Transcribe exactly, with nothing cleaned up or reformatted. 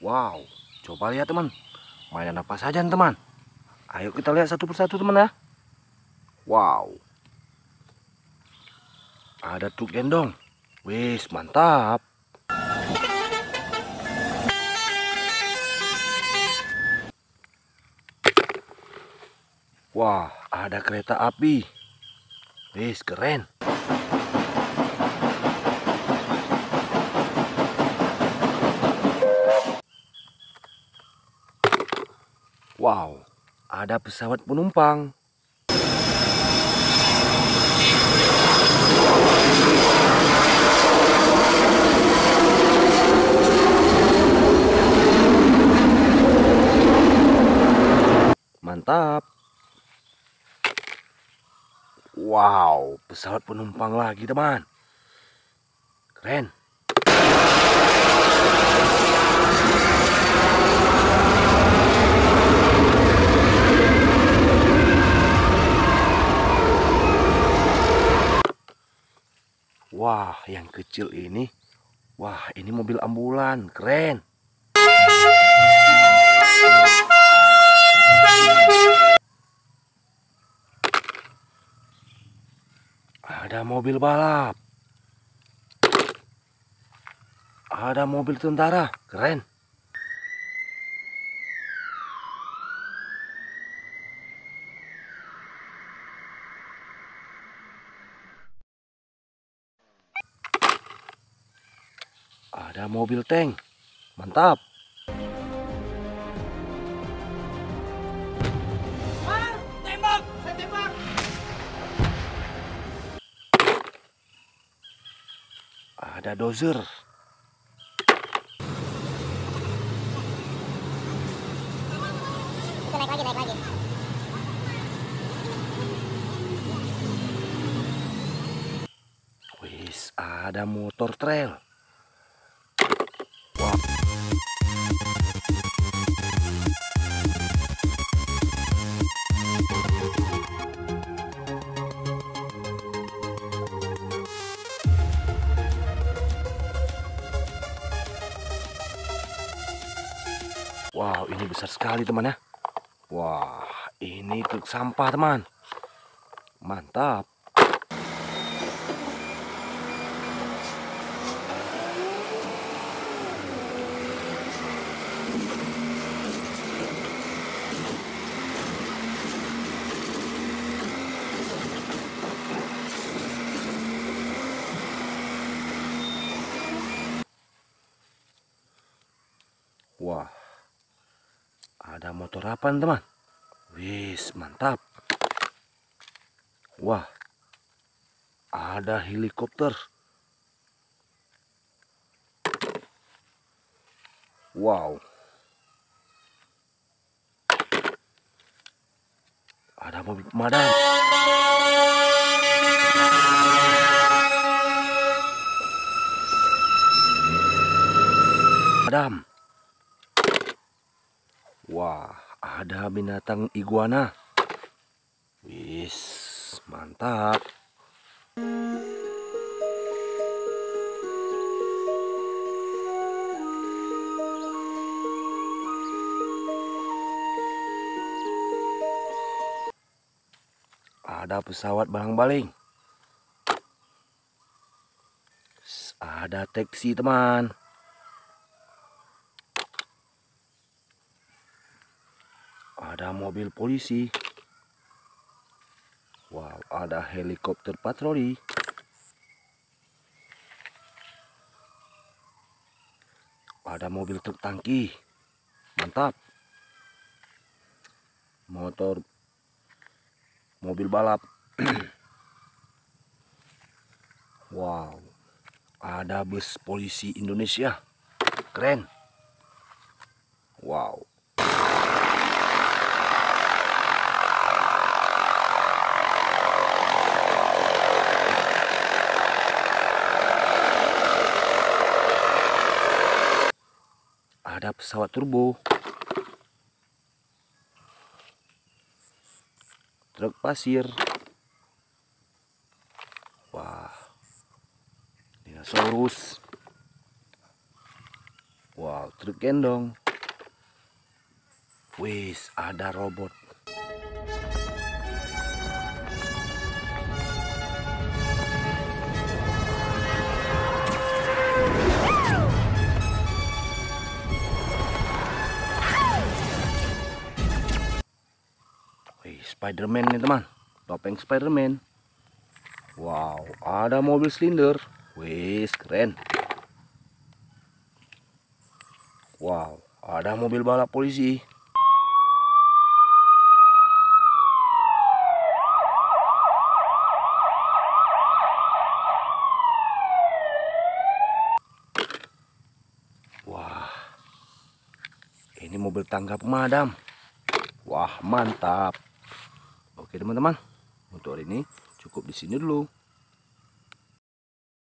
Wow, coba lihat teman, mainan apa saja teman. Ayo kita lihat satu persatu teman ya. Wow, ada truk gendong. Wis, mantap. Wah, ada kereta api. Wis, keren. Wow, ada pesawat penumpang. Mantap. Wow, pesawat penumpang lagi teman. Keren. Wah, yang kecil ini. Wah, ini mobil ambulan. Keren. Ada mobil balap. Ada mobil tentara. Keren. Ada mobil tank. Mantap. Ah, tembak! Saya tembak! Ada dozer. Itu naik lagi, naik lagi. Wis, ada motor trail. Wah. Wow, ini besar sekali teman ya. Wah, ini truk sampah teman. Mantap. Wah, ada motor apa teman? Wis, mantap. Wah, ada helikopter. Wow. Ada mobil pemadam. Pemadam. Wah, ada binatang iguana. Wis, mantap. Ada pesawat balang-baling. Ada taksi teman. Ada mobil polisi. Wow, ada helikopter patroli. Ada mobil truk tangki. Mantap. Motor mobil balap. Wow, ada bus polisi Indonesia. Keren. Wow. Ada pesawat turbo. Truk pasir. Wah, dinosaurus. Wah. Wow, truk gendong. Wis, ada robot. Wih, Spiderman nih teman, topeng Spiderman. Wow, ada mobil silinder. Wih, keren. Wow, ada mobil balap polisi. Wah, ini mobil tangga pemadam. Wah, mantap. Oke teman-teman, untuk hari ini cukup di sini dulu.